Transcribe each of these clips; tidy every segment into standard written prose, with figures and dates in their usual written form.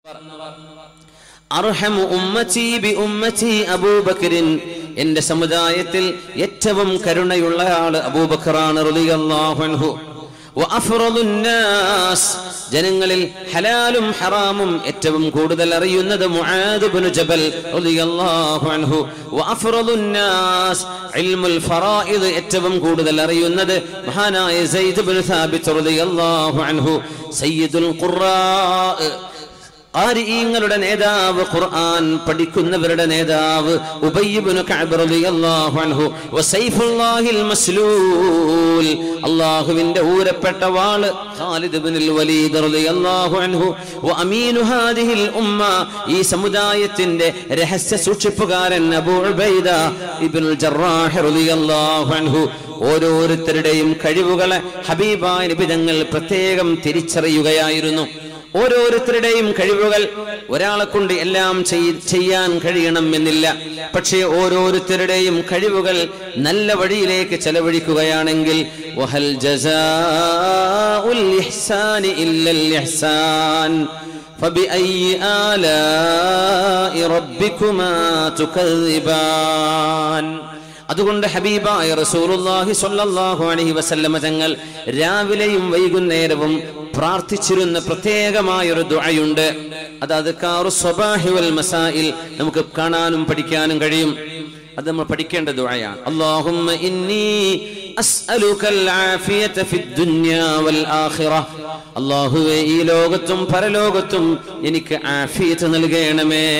അർഹമു ഉമ്മതി B ഉമ്മതി അബൂബക്കറിൻ, എന്റെ സമുദായത്തിൽ ഏറ്റവും കരുണയുള്ള ആൾ അബൂബക്കറാണ് റളിയല്ലാഹു അൻഹു. വഅഫ്റദുൻ നാസ്, ജനങ്ങളിൽ ഹലാലും ഹറാമും ഏറ്റവും കൂടുതൽ അറിയുന്നത് മുആദ് ഇബ്നു ജബൽ റളിയല്ലാഹു അൻഹു. വഅഫ്റദുൻ നാസ് ഇൽമുൽ ഫറായിദ്, ഏറ്റവും കൂടുതൽ അറിയുന്നത് മഹാനായ സയ്യിദ് ഇബ്നു സാബിത്ത് റളിയല്ലാഹു അൻഹു. സയ്യിദുൽ ഖുറാ, ഖാരിഈങ്ങളുടെ നേതാവ്, ഖുർആൻ പഠിക്കുന്നവരുടെ നേതാവ് ഉബയ്യ് ഇബ്നു കഅബ് റളിയല്ലാഹു അൻഹു. വസൈഫുല്ലാഹിൽ മസ്ലൂൽ, അല്ലാഹുവിന്റെ ഊരപ്പെട്ട വാള് ഖാലിദ് ഇബ്നുൽ വലീദ് റളിയല്ലാഹു അൻഹു. വഅമീനു ഹാദിഹിൽ ഉമ്മ, ഈ സമുദായത്തിന്റെ രഹസ്യ സൂക്ഷിപ്പുകാരൻ അബൂ ഉബൈദ ഇബ്നുൽ ജറാഹ് റളിയല്ലാഹു അൻഹു. ഓരോരുത്തരുടെയും കഴിവുകളെ ഹബീബായ നബി തങ്ങൾ പ്രത്യേകം തിരിച്ചറിയുകയായിരുന്നു. ഓരോരുത്തരുടെയും കഴിവുകൾ ഒരാളെ കൊണ്ട് എല്ലാം ചെയ്യാൻ കഴിയണം എന്നില്ല. പക്ഷേ ഓരോരുത്തരുടെയും കഴിവുകൾ നല്ല വഴിയിലേക്ക് ചെലവഴിക്കുകയാണെങ്കിൽ വഹൽ ജസാഉൽ ഇഹ്സാനി ഇല്ലൽ ഇഹ്സാൻ ഫബിഅയ്യി ആലാഇ റബ്ബികുമാ തുകദ്ദിബാൻ. അതുകൊണ്ട് ഹബീബായ റസൂലുള്ളാഹി സ്വല്ലല്ലാഹു അലൈഹി വസല്ലമ തങ്ങൾ രാവിലെയും വൈകുന്നേരവും പ്രാർത്ഥിച്ചിരുന്ന പ്രത്യേകമായൊരു ദുആയുണ്ട്. അത് അദ്കാറുസ് സ്വബാഹി വൽ മസാഇൽ, നമുക്ക് കാണാനും പഠിക്കാനും കഴിയും. അത് നമ്മൾ പഠിക്കേണ്ട ദുആയാണ്. അല്ലാഹുമ്മ ഇന്നി അസ്അലുകൽ ആഫിയത ഫിദ് ദുനിയാ വൽ ആഖിറ, അല്ലാഹുവേ ഈ ലോകത്തും പരലോകത്തും എനിക്ക് ആഫിയത്ത് നൽകണമേ.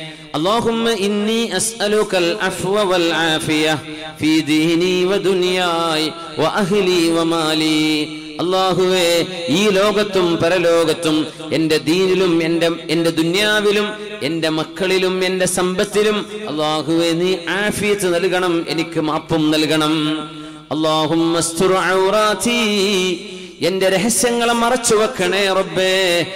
اللهم إني أسألك العفو والعافية في ديني ودنياي وأهلي ومالي. അല്ലാഹുവേ ഈ ലോകത്തും പരലോകത്തും എൻ്റെ ദീനിലും എൻ്റെ ദുനിയാവിലും എൻ്റെ മക്കളിലും എൻ്റെ സമ്പത്തിലും അല്ലാഹുവേ നീ ആഫിയത്ത് നൽകണം, എനിക്ക് മാപ്പും നൽകണം. അല്ലാഹുമ്മ അസ്തുർ ഔറാതി, എന്റെ രഹസ്യങ്ങളെ മറച്ചു വെക്കണേ റബ്ബേ.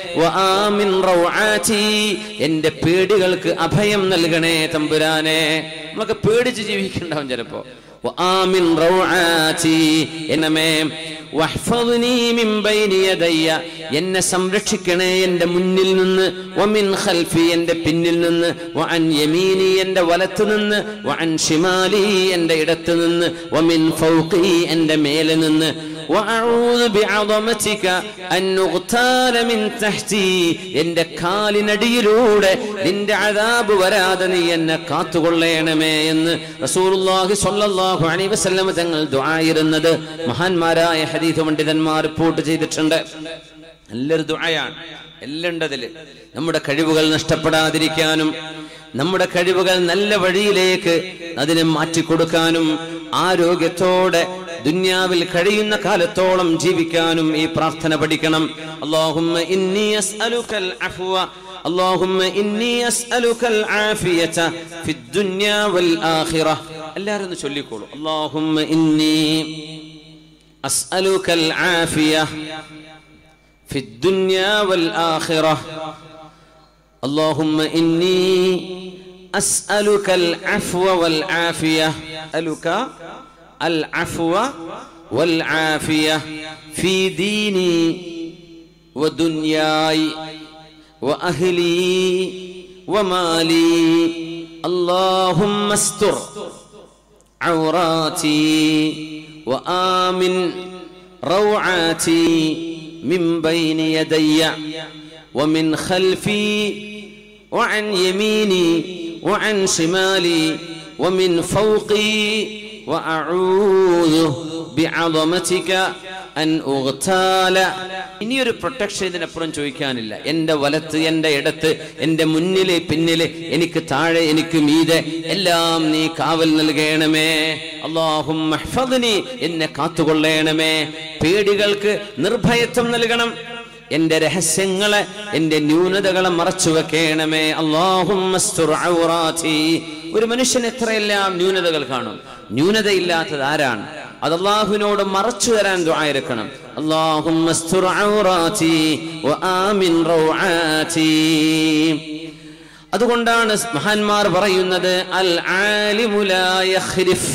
വആമിൻ റൗആതി, എന്റെ പേടികൾക്ക് അഭയം നൽകണേ തമ്പുരാനെ. നമ്മളൊക്കെ പേടിച്ച് ജീവിക്കണ്ടാവും ചിലപ്പോ. വആമിൻ റൗആതി, എന്നമേ വഹ്ഫദ്നി മിൻ ബൈനി യദയ്യ, എന്നെ സംരക്ഷിക്കണേ എന്റെ മുന്നിൽ നിന്ന്. വമിൻ ഖൽഫി, എന്റെ പിന്നിൽ നിന്ന്. വഅൻ യമീനി, എന്റെ വലത്തു നിന്ന്. വഅൻ ശിമാലി, എന്റെ ഇടത്തു നിന്ന്. വമിൻ ഫൗഖി, എന്റെ മേലെ നിന്ന്. വഅഊദു ബിഅദമതിക അൻ ഉഗ്താല മിൻ തഹ്തി, എന്റെ കാലിനടിയിലൂടെ നിന്റെ അദാബ് വരാതെ നീ എന്നെ കാത്തുകൊള്ളണമേ എന്ന് റസൂലുള്ളാഹി സ്വല്ലല്ലാഹു അലൈഹി വസല്ലം തങ്ങൾ ദുആയിരുന്നത് മഹാന്മാരായ ഹദീസ് പണ്ഡിതന്മാർ റിപ്പോർട്ട് ചെയ്തിട്ടുണ്ട്. നല്ലൊരു ദുആയാണ്. എല്ലാം ഉണ്ടതിൽ. നമ്മുടെ കഴിവുകൾ നഷ്ടപ്പെടാതിരിക്കാനും നമ്മുടെ കഴിവുകൾ നല്ല വഴിയിലേക്ക് അതിനെ മാറ്റിക്കൊടുക്കാനും ആരോഗ്യത്തോടെ ദുനിയാവിൽ കഴിയുന്ന കാലത്തോളം ജീവിക്കാനും ഈ പ്രാർത്ഥന പഠിക്കണം. അല്ലാഹുമ്മ ഇന്നി അസ്അലുകൽ അഫ്വ, അല്ലാഹുമ്മ ഇന്നി അസ്അലുകൽ ആഫിയത ഫിദ് ദുനിയാ വൽ ആഖിറ. എല്ലാവരും ഒന്ന് ചൊല്ലിക്കോളൂ. അല്ലാഹുമ്മ ഇന്നി അസ്അലുകൽ ആഫിയ ഫിദ് ദുനിയാ വൽ ആഖിറ. اللهم إني أسألك العفو والعافية، أسألك العفو والعافية في ديني ودنياي وأهلي ومالي. اللهم استر عوراتي وآمن روعاتي من بين يدي ومن خلفي وعن يميني وعن شمالي ومن فوقي وأعوذ بعظمتك أن أغتال. ഇനിയൊരു പ്രൊട്ടക്ഷൻ ഇതിനപ്പുറം ചോദിക്കാനില്ല. എൻ്റെ വലത്ത്, എൻ്റെ ഇടത്ത്, എൻ്റെ മുന്നില് പിന്നില്, എനിക്ക് താഴെ, എനിക്ക് മീതെ എല്ലാം നീ കാവൽ നൽകണമേ. അല്ലാഹുമ്മ ഹ്ഫദ്നി, എന്നെ കാത്തുകൊള്ളണമേ. പേടികൾക്ക് നിർഭയത്വം നൽകണം. എന്റെ രഹസ്യങ്ങളെ, എന്റെ ന്യൂനതകളെ മറച്ചു വെക്കണമേ. അല്ലാഹുമ്മ അസ്തുർ ഔറാതി. ഒരു മനുഷ്യൻ എത്രയെല്ലാം ന്യൂനതകൾ കാണും. ന്യൂനതയില്ലാത്തത് ആരാണ്? അത് അല്ലാഹുവിനോട് മറച്ചു തരാൻ ദുആ ഇരക്കണം. അല്ലാഹുമ്മ അസ്തുർ ഔറാതി വആമിൻ റൗആതി. അതുകൊണ്ടാണ് മഹാന്മാർ പറയുന്നത് അൽ ആലിമു ലാ യഖ്രിഫ്,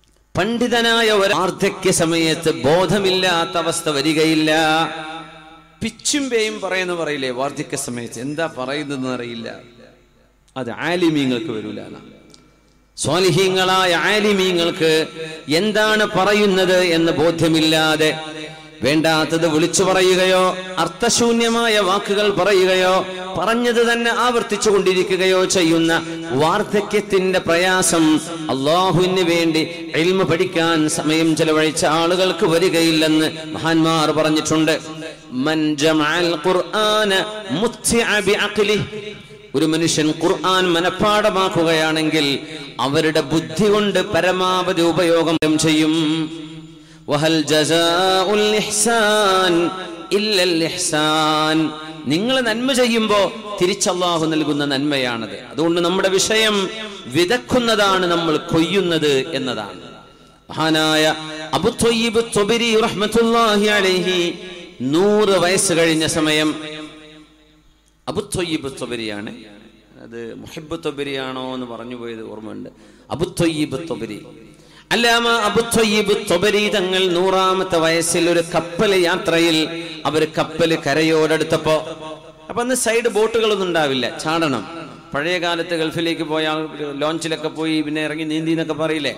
പണ്ഡിതനായ ഒരു വാർദ്ധക്യ സമയത്ത് ബോധമില്ലാത്ത അവസ്ഥ വരികയില്ല. പിച്ചുംപേയും പറയുന്ന പറയില്ലേ വാർദ്ധക്യ സമയത്ത്, എന്താ പറയുന്നതെന്ന് അറിയില്ല. അത് ആലിമീങ്ങൾക്ക് വരൂല. സ്വാലിഹീങ്ങളായ ആലിമീങ്ങൾക്ക് എന്താണ് പറയുന്നത് എന്ന് ബോധ്യമില്ലാതെ വേണ്ടാത്തത് വിളിച്ചു പറയുകയോ അർത്ഥശൂന്യമായ വാക്കുകൾ പറയുകയോ പറഞ്ഞത് തന്നെ ആവർത്തിച്ചു കൊണ്ടിരിക്കുകയോ ചെയ്യുന്ന വാർദ്ധക്യത്തിന്റെ പ്രയാസം അല്ലാഹുവിന് വേണ്ടി ഇൽമ പഠിക്കാൻ സമയം ചെലവഴിച്ച ആളുകൾക്ക് വരികയില്ലെന്ന് മഹാന്മാർ പറഞ്ഞിട്ടുണ്ട്. മൻ ജമഅൽ ഖുർആന മുത്തിഅ ബിഅഖ്ലിഹി, ഒരു മനുഷ്യൻ ഖുർആൻ മനഃപ്പാഠമാക്കുകയാണെങ്കിൽ അവരുടെ ബുദ്ധി കൊണ്ട് പരമാവധി ഉപയോഗം ചെയ്യും. വഹൽ ജസാഉൽ ഇഹ്സാൻ ഇല്ലൽ ഇഹ്സാൻ, നിങ്ങൾ നന്മ ചെയ്യുമ്പോൾ തിരിച്ചല്ലാഹു നൽകുന്ന നന്മയാണത്. അതുകൊണ്ട് നമ്മുടെ വിഷയം വിതക്കുന്നതാണ്, നമ്മൾ കൊയ്യുന്നത് എന്നതാണ്. മഹാനായ അബൂ ത്വയ്യിബ് ത്വബരി റഹ്മത്തുള്ളാഹി അലൈഹി 100 വയസ്സ് കഴിഞ്ഞ സമയം, അബൂ ത്വയ്യിബ് ത്വബരിയാണ്, അത് മുഹിബ്ബ് ത്വബരിയാണോ എന്ന് പറഞ്ഞു പോയത് ഓർമ്മയുണ്ട്. അബൂ ത്വയ്യിബ് ത്വബരി, അല്ലാമ അബൂ ത്വയ്യിബ് ത്വബരി തങ്ങൾ 100ാമത്തെ വയസ്സിൽ ഒരു കപ്പൽ യാത്രയിൽ അവർ കപ്പൽ കരയോടടുത്തപ്പോ, അപ്പൊ അന്ന് സൈഡ് ബോട്ടുകളൊന്നും ഉണ്ടാവില്ല, ചാടണം. പഴയ കാലത്ത് ഗൾഫിലേക്ക് പോയ ലോഞ്ചിലൊക്കെ പോയി പിന്നെ ഇറങ്ങി നീന്തി എന്നൊക്കെ പറയില്ലേ.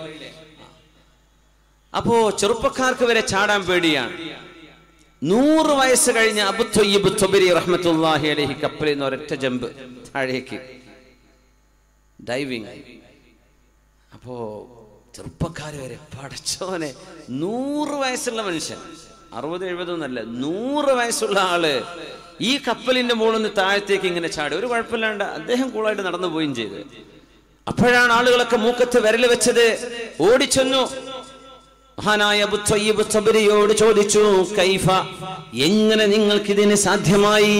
അപ്പോ ചെറുപ്പക്കാർക്ക് വരെ ചാടാൻ പേടിയാണ്. 100 വയസ്സ് കഴിഞ്ഞ അബൂ ത്വയ്യിബ് ത്വബരി റഹ്മത്തുള്ളാഹി അലൈഹി കപ്പലിൽ നിന്ന് ഒരൊറ്റ ജമ്പ് താഴേക്ക്, ഡൈവിങ്. അപ്പോ ചെറുപ്പക്കാർ വരെ, പടച്ചോനെ, 100 വയസ്സുള്ള മനുഷ്യൻ, 60-70 ഒന്നല്ല, 100 വയസ്സുള്ള ആള് ഈ കപ്പലിന്റെ മുകളിൽ നിന്ന് താഴത്തേക്ക് ഇങ്ങനെ ചാടി. ഒരു കുഴപ്പമില്ലാണ്ട് അദ്ദേഹം കൂളായിട്ട് നടന്നു പോവുകയും ചെയ്ത്. അപ്പോഴാണ് ആളുകളൊക്കെ മൂക്കത്ത് വിരൽ വെച്ചത്. ഓടിച്ചെന്നു മഹാനായ അബൂ ത്വയ്യിബ് ത്വബരിയോട് ചോദിച്ചു, കൈഫ, എങ്ങനെ നിങ്ങൾക്കിതിന് സാധ്യമായി?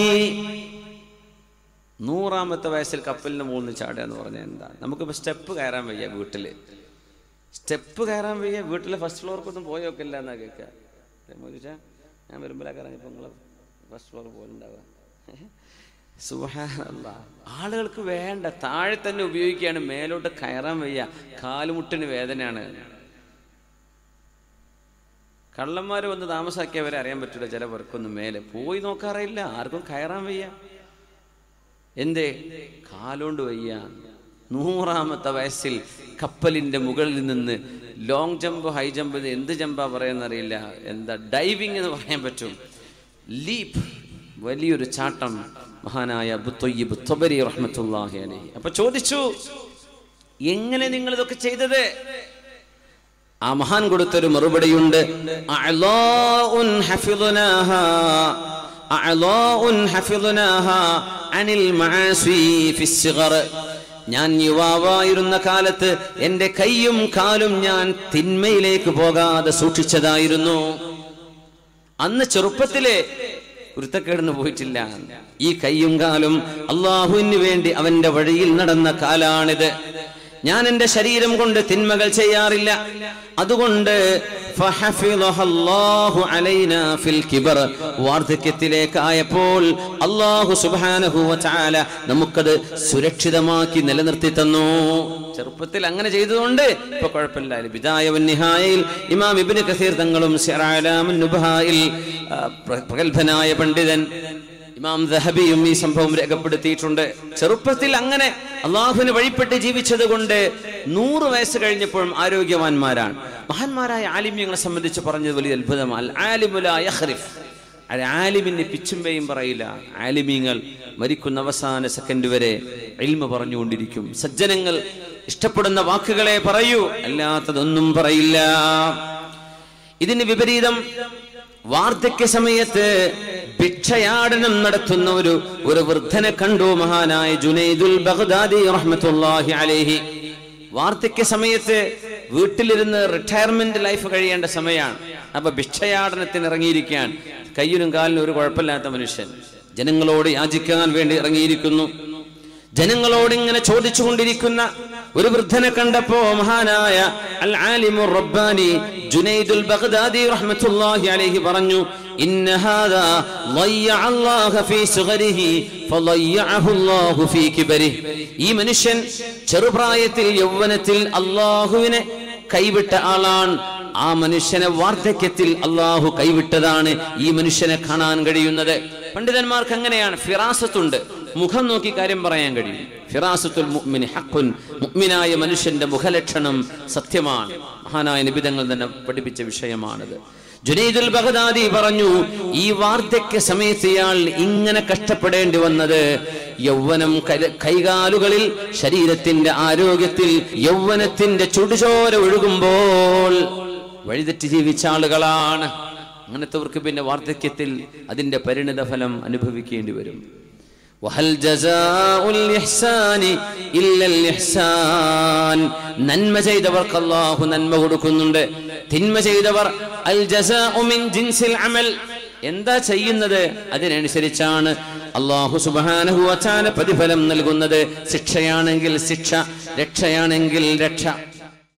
100ാമത്തെ വയസ്സിൽ കപ്പലിന്റെ മുകളിൽ നിന്ന് ചാടുക എന്ന് പറഞ്ഞാൽ എന്താ? നമുക്കിപ്പോ സ്റ്റെപ്പ് കയറാൻ വയ്യ, വീട്ടില് സ്റ്റെപ്പ് കയറാൻ വയ്യ, വീട്ടിലെ ഫസ്റ്റ് ഫ്ലോർക്കൊന്നും പോയോക്കില്ല എന്നാ കേൾക്കുക. ഞാൻ വരുമ്പോഴൊക്കെ ഇറങ്ങിയപ്പോൾ നിങ്ങൾ ഫസ്റ്റ് ഫ്ലോർ പോലുണ്ടാവുക. സുബ്ഹാനല്ലാഹ്, ആളുകൾക്ക് വേണ്ട, താഴെ തന്നെ ഉപയോഗിക്കുകയാണ്, മേലോട്ട് കയറാൻ വയ്യ, കാലുമുട്ടിന് വേദനയാണ്. കള്ളന്മാർ വന്ന് താമസാക്കിയവരെ അറിയാൻ പറ്റില്ല, ചില പേർക്കൊന്നും മേലെ പോയി നോക്കാറില്ല, ആർക്കും കയറാൻ വയ്യ. എന്തേ? കാലോണ്ട് വയ്യ. 100ാമത്തെ വയസ്സിൽ കപ്പലിന്റെ മുകളിൽ നിന്ന് ലോങ് ജമ്പ്, ഹൈ ജമ്പ്, എന്ത് ജമ്പാ പറയാന്നറിയില്ല, എന്താ ഡൈവിംഗ് എന്ന് പറയാൻ പറ്റും, ലീപ്പ്, വലിയൊരു ചാട്ടം മഹാനായ അബൂ ത്വയ്യിബ് ത്വബരി റഹ്മത്തുള്ളാഹി അലൈഹി. അപ്പൊ ചോദിച്ചു, എങ്ങനെ നിങ്ങൾ ഇതൊക്കെ ചെയ്തത്? ആ മഹാൻ കൊടുത്തൊരു മറുപടിയുണ്ട്, അഅ്ലാഉൻ ഹഫിദ്നാഹാ അഅ്ലാഉൻ ഹഫിദ്നാഹാ അനിൽ മആസി ഫിസ്സിഗർ. ഞാൻ യുവാവായിരുന്ന കാലത്ത് എന്റെ കൈയും കാലും ഞാൻ തിന്മയിലേക്ക് പോകാതെ സൂക്ഷിച്ചതായിരുന്നു. അന്ന് ചെറുപ്പത്തിലെ വൃത്തക്കേടിന് പോയിട്ടില്ല. ഈ കൈയും കാലും അല്ലാഹുവിന് വേണ്ടി അവന്റെ വഴിയിൽ നടന്ന കാലാണിത്. ഞാൻ എന്റെ ശരീരം കൊണ്ട് തിന്മകൾ ചെയ്യാറില്ല. അതുകൊണ്ട് വാർദ്ധക്യത്തിലേക്കായപ്പോൾ അല്ലാഹു സുബ്ഹാനഹു വ തആല നമുക്കത് സുരക്ഷിതമാക്കി നിലനിർത്തി തന്നു. ചെറുപ്പത്തിൽ അങ്ങനെ ചെയ്തതുകൊണ്ട് ഇപ്പൊ കുഴപ്പമില്ല. ബിദായ വൻ നിഹായയിൽ ഇമാം ഇബ്നു കസീർ തങ്ങളും സിറാഅലാമുൻ നുബഹായിൽ പ്രഗൽഭനായ പണ്ഡിതൻ ഇമാം ദഹബിയും ഈ സംഭവം രേഖപ്പെടുത്തിയിട്ടുണ്ട്. ചെറുപ്പത്തിൽ അങ്ങനെ അള്ളാഹുവിന് വഴിപ്പെട്ട് ജീവിച്ചത് കൊണ്ട് 100 വയസ്സ് കഴിഞ്ഞപ്പോഴും ആരോഗ്യവാന്മാരാണ്. മഹാന്മാരായ ആലിമ്യങ്ങളെ സംബന്ധിച്ച് പറഞ്ഞത് വലിയ അത്ഭുതമാണ്. ആലിമു ലാ യഖ്രിഫ്, ആലിമിന് പിച്ചുമ്പയും പറയില്ല. ആലിമീങ്ങൾ മരിക്കുന്ന അവസാന സെക്കൻഡ് വരെ ഇൽമ പറഞ്ഞുകൊണ്ടിരിക്കും. സജ്ജനങ്ങൾ ഇഷ്ടപ്പെടുന്ന വാക്കുകളെ പറയൂ, അല്ലാത്തതൊന്നും പറയില്ല. ഇതിന് വിപരീതം വാർദ്ധക്യ സമയത്ത് ഭിക്ഷയാടനം നടത്തുന്ന ഒരു വൃദ്ധനെ കണ്ടു മഹാനായ ജുനൈദുൽ ബഗ്ദാദി റഹ്മത്തുള്ളാഹി അലൈഹി. വാർദ്ധക്യ സമയത്ത് വീട്ടിലിരുന്ന് റിട്ടയർമെന്റ് ലൈഫ് കഴിയേണ്ട സമയമാണ്. അപ്പൊ ഭിക്ഷയാടനത്തിന് ഇറങ്ങിയിരിക്കാൻ, കയ്യിലും കാലിനും ഒരു കുഴപ്പമില്ലാത്ത മനുഷ്യൻ ജനങ്ങളോട് യാചിക്കാൻ വേണ്ടി ഇറങ്ങിയിരിക്കുന്നു. ജനങ്ങളോട് ഇങ്ങനെ ചോദിച്ചുകൊണ്ടിരിക്കുന്ന ഒരു വൃദ്ധനെ കണ്ടപ്പോ മഹാനായ അൽ ആലിമുർ റബ്ബാനി ജുനൈദുൽ ബഗ്ദാദി റഹ്മത്തുള്ളാഹി അലൈഹി പറഞ്ഞു, ഇന്ന ഹാദാ ളയ്യ അല്ലാഹു ഫീ സുഗരിഹി ഫളയ്യഅഹു അല്ലാഹു ഫീ കിബരിഹി. ഈ മനുഷ്യൻ ചെറുപ്രായത്തിൽ യൗവനത്തിൽ അല്ലാഹുവിനെ കൈവിട്ട ആളാണ്. ആ മനുഷ്യനെ വാർദ്ധക്യത്തിൽ അള്ളാഹു കൈവിട്ടതാണ് ഈ മനുഷ്യനെ കാണാൻ കഴിയുന്നത്. പണ്ഡിതന്മാർക്ക് അങ്ങനെയാണ് ഫിറാസത്തുണ്ട്, മുഖം നോക്കി കാര്യം പറയാൻ കഴിയും. ഫിറാസത്തുൽ മുഅ്മിനി ഹഖ്ഖുൻ, മുഅ്മിനായ മനുഷ്യന്റെ മുഖലക്ഷണം സത്യമാണ്. മഹാനായ നബി തങ്ങൾ തന്നെ പഠിപ്പിച്ച വിഷയമാണത്. ജുനൈദുൽ ബഗ്ദാദി പറഞ്ഞു, ഈ വാർദ്ധക്യ സമയത്ത് ഇയാൾ ഇങ്ങനെ കഷ്ടപ്പെടേണ്ടി വന്നത് യൗവനം കൈകാലുകളിൽ, ശരീരത്തിന്റെ ആരോഗ്യത്തിൽ യൗവനത്തിന്റെ ചുടുചോര ഒഴുകുമ്പോൾ വഴിതെറ്റി ജീവിച്ച ആളുകളാണ്. അങ്ങനത്തെവർക്ക് പിന്നെ വാർദ്ധക്യത്തിൽ അതിന്റെ പരിണിത ഫലം അനുഭവിക്കേണ്ടി വരും. വഹൽ ജസാഉൽ ഇഹ്സാനി ഇല്ലൽ ഇഹ്സാൻ, നന്മ ചെയ്തവർക്ക് അല്ലാഹു നന്മ കൊടുക്കുന്നുണ്ട്. തിന്മ ചെയ്തവർ അൽ ജസാഉ മിൻ ജിൻസിൽ അമൽ, എന്താ ചെയ്യുന്നത് അതിനനുസരിച്ചാണ് അല്ലാഹു സുബ്ഹാനഹു വ തആല പ്രതിഫലം നൽകുന്നത്. ശിക്ഷയാണെങ്കിൽ ശിക്ഷ, രക്ഷയാണെങ്കിൽ രക്ഷ.